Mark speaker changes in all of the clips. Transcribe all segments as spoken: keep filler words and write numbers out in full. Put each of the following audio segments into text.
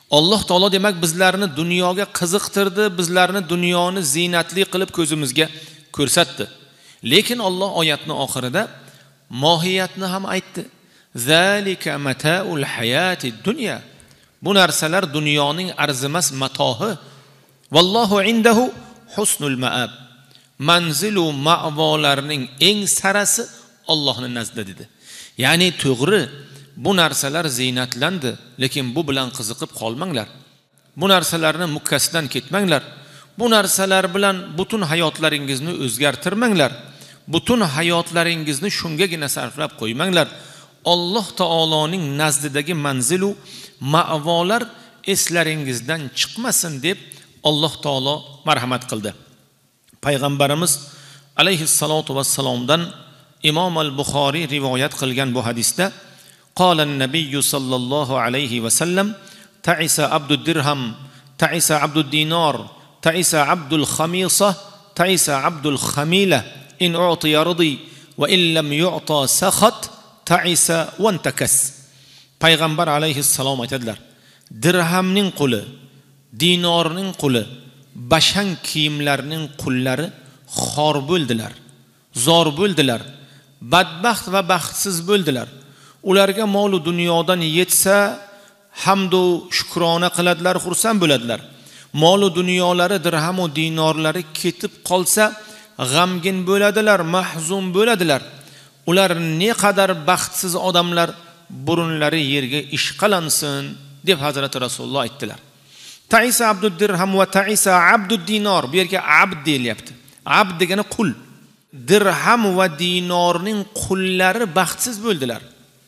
Speaker 1: Alloh taolo demak bizlarni dunyoga qiziqtirdi, bizlarni dunyoni zinatli qilib ko'zimizga ko'rsatdi. Lekin Alloh oyatning oxirida mohiyatni ham aytdi. Zalika mataul hayatid dunya. Bu narsalar dunyoning arzimas matohi. Vallohu indahu husnul ma'ab. Manzilu ma'volarning eng sarasi Allohning nazdida dedi. Ya'ni to'g'ri, bu narsalar ziynatlandi, lekin bu bilan qiziqib qolmanglar. Bu narsalarni mukkasidan ketmanglar. Bu narsalar bilan butun hayotlaringizni o'zgartirmanglar. Butun hayotlaringizni shungagina sarflab qo'ymanglar. Alloh taoloning nazdidagi manzilu ma'volar eslaringizdan chiqmasin deb Alloh taolo marhamat qildi. Payg'ambarimiz alayhissalatu vassalomdan Imom al-Buxoriy rivoyat qilgan bu hadisda qala an-nabiy sallallohu alayhi va sallam ta'isa abdud dirham ta'isa abdud dinar ta'isa abdul khamisa ta'isa abdul khamila in u'tiya radi va in lam yu'ta sakhat ta'isa wa intakas. Payg'ambar alayhissalom aytadilar: dirhamning quli, dinorning quli, bashang kiyimlarning qullari xor bo'ldilar, zor bo'ldilar, badbaxt va baxtsiz bo'ldilar. Ularga mol va dunyodan yetsa hamd va shukrona qiladilar, xursand bo'ladilar. Mol va dunyolari, dirham va dinorlari ketib qolsa g'amgin bo'ladilar, mahzun bo'ladilar. Ular ne qadar baxtsiz odamlar, burunlari yerga ishqalansin deb Hazrat Rasululloh aytdilar. Ta'isa abdud dirham va ta'isa abdud dinar. Bu yerga abd deyilyapti. Abd degani qul. Dirham va dinorning qullari baxtsiz bo'ldilar.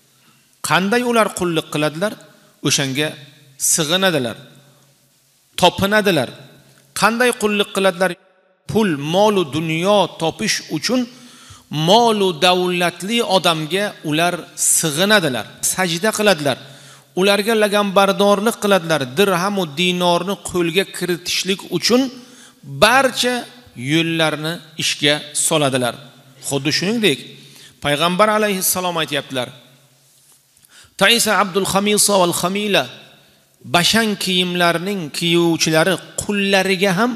Speaker 1: Qanday ular qullik qiladilar? O'shanga sig'inadilar, topinadilar. Qanday qullik qiladilar? Pul, mol va dunyo topish uchun mol va davlatli odamga ular sig'inadilar, sajda qiladilar. Ularga laganbardorlik qiladilar. Dirham va dinorni qo'lga kiritishlik uchun barcha yo'llarni ishga soladilar. Xuddi shuningdek payg'ambar alayhissalom aytibdilar: Ta'isa abdul khamisa wal khamila. Bashang kiyimlarning kiyuvchilari qullariga ham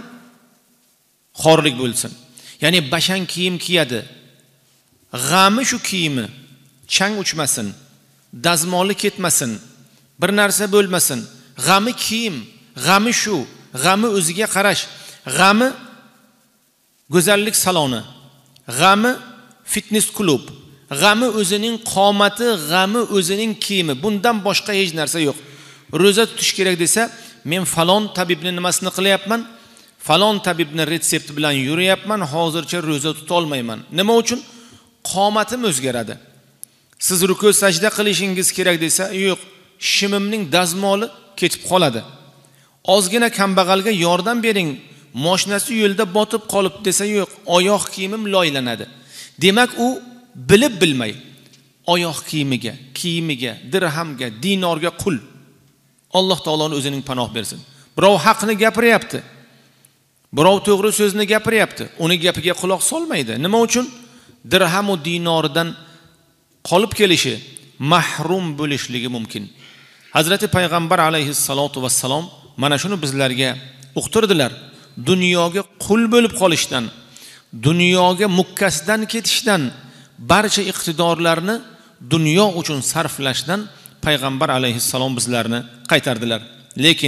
Speaker 1: xorlik bo'lsin. Ya'ni bashang kiyim kiyadi. G'ami shu kiyimi chang uchmasin, dazmoli ketmasin, bir narsa bo'lmasin. G'ami kiyim, g'ami shu, g'ami o'ziga qarash, g'ami go'zallik saloni, g'ami fitness klub, g'ami o'zining qomati, g'ami o'zining kiyimi. Bundan boshqa hech narsa yo'q. Ro'za tutish kerak desa, men falon tabibni nimasini qilyapman, falon tabibni retsepti bilan yurayapman, hozircha ro'za tuta olmayman. Nima uchun? Qomatim o'zgaradi. Siz ruku sajda qilishingiz kerak desa, yo'q, shimimning dazmoli ketib qoladi. Ozgina kambag'alga yordam bering, mashinasi yo'lda botib qolib desa, yo'q, oyoq kiyimim loylanadi. Demak, u bilib bilmay oyoq kiyimiga, kiyimiga, dirhamga, dinorga qul. Alloh taoloning o'zining panoh bersin. Birov haqni gapiryapti. Birov to'g'ri so'zni gapiryapti. Uni gapiga quloq solmaydi. Nima uchun? Dirham va dinordan qolib kelishi, mahrum bo'lishligi mumkin. Hazrati payg'ambar alayhissalatu vassalom mana shuni bizlarga uqtirdilar. Dunyoga qul bo'lib qolishdan, dunyoga mukkasidan ketishdan, barcha iqtidorlarni dunyo uchun sarflashdan payg'ambar alayhissalom bizlarni qaytardilar. Lekin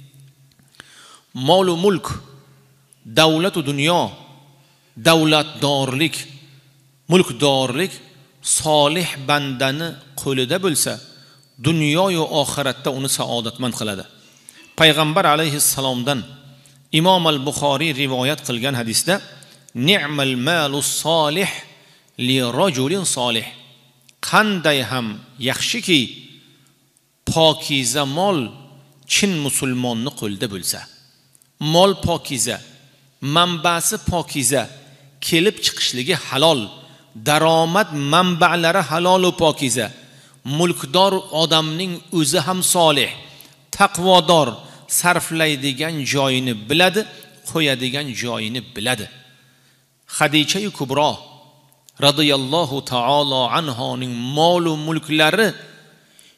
Speaker 1: mol va mulk, davlat va dunyo, davlatdorlik, mulkdorlik solih bandani qo'lida bo'lsa, dunyo va oxiratda uni saodatmand qiladi. Payg'ambar alayhissalomdan Imom al-Buxoriy rivoyat qilgan hadisda ni'mal malus solih li rajulin solih. Qanday ham yaxshiki pokiza mol chin musulmonning qo'lida bo'lsa. Mol pokiza, manbasi pokiza, kelib chiqishligi halol, daromad manbalari halol va pokiza. Mulkdor odamning o'zi ham solih, taqvodor, sarflaydigan joyini biladi, qo'yadigan joyini biladi. Xadicha Kubro radhiyallohu ta'ala anhoning mol va mulklari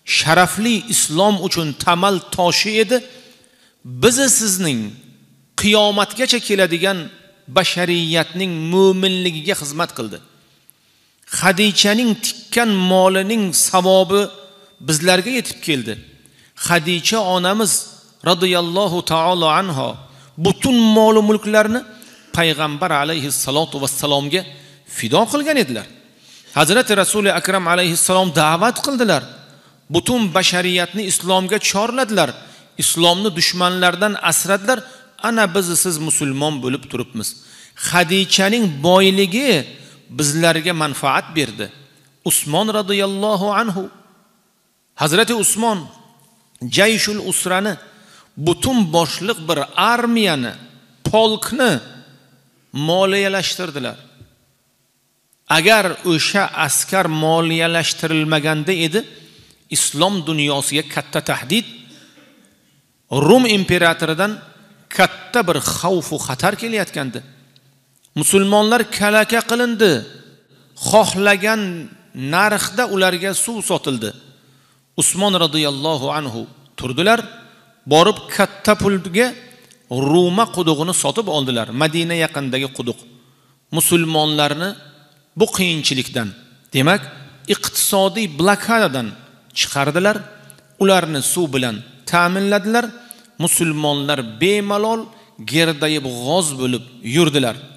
Speaker 1: sharafli islom uchun tamal toshi edi. Bizi sizning qiyomatgacha keladigan bashariyatning mo'minligiga xizmat qildi. Xadichaning tikkan molining savobi bizlarga yetib keldi. Xadicha onamiz radhiyallohu ta'ala anha butun mol va mulklarni payg'ambar alayhissalatu vassalomga fido qilgan edilar. Hazrati Rasuli akram alayhissalom da'vat qildilar. Butun bashariyatni islomga chorladilar. Islomni dushmanlardan asradilar. Ana biz siz musulmon bo'lib turibmiz. Xadichaning boyligi bizlarga manfaat berdi. Usmon radhiyallohu anhu, Hazrati Usmon Jayshul Usrani, butun boshliq bir armiyani, polkni moliyalashtirdilar. Agar o'sha askar moliyalashtirilmaganda edi, islom dunyosiga katta tahdid, Rum imperatoridan katta bir xavf va xatar kelayotgandi. Musulmonlar kalaka qilindi. Xohlagan narxda ularga suv sotildi. Usmon radhiyallohu anhu turdilar, borib katta pulga Ruma qudug'ini sotib oldilar. Madina yaqinidagi quduq. Musulmonlarni bu qiyinchilikdan, demak, iqtisodiy blokadadan chiqardilar. Ularni suv bilan ta'minladilar. Musulmonlar bemalol gerdayib g'oz bo'lib yurdilar.